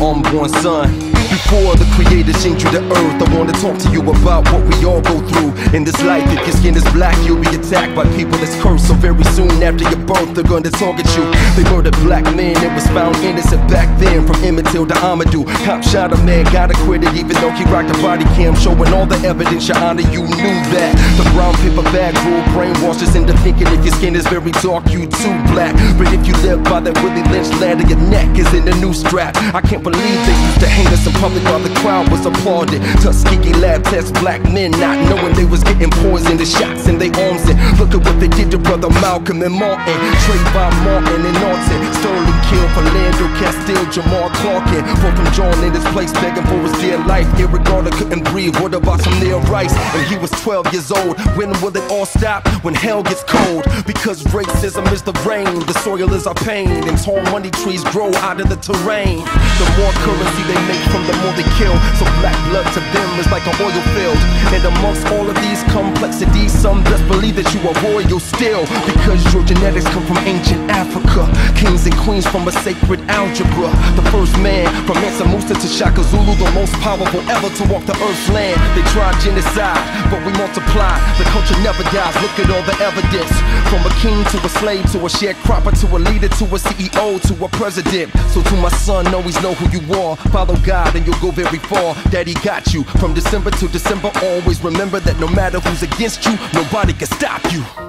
unborn son. Before the creator changed you to earth, I wanna talk to you about what we all go through in this life. If your skin is black, you'll be attacked by people that's cursed. So very soon after your birth, they're gonna target you. They murdered black men, it was found innocent back then. From Emmett Till to Amadou, cop shot a man, got acquitted even though he rocked a body cam, showing all the evidence. Your honor, you knew that. The brown paper bag rule brainwashes into thinking if your skin is very dark, you too black. But if you live by that Willie Lynch land, your neck is in a new strap. I can't believe they used to hang us in public while the crowd was applauded. Tuskegee lab test black men not knowing they was getting poisoned. The shots in their arms, and look at what they did to brother Malcolm and Martin, Trayvon Martin and Norton. Sterling killed Philando Castile, Jamal Clarkin. Fought from John in his place begging for his dear life. Irregardless couldn't breathe. What about some Neil Rice? And he was 12 years old. When will it all stop? When hell gets cold. Because racism is the rain, the soil is our pain, and tall money trees grow out of the terrain. The more currency they make from the more they kill. So black blood to them is like an oil field. And amongst all of these complexities, some best believe that you are royal still, because your genetics come from ancient Africa. Kings and queens from a sacred algebra. The first man from Mansa Musa to Shaka Zulu, the most powerful ever to walk the earth's land. They tried genocide, but we multiply. The culture never dies, look at all the evidence. From a king to a slave to a sharecropper to a leader to a CEO to a president. So to my son, always know who you are. Follow God and you'll go very far. Daddy got you from December to December. Always remember that no matter who's against you, nobody can stop you.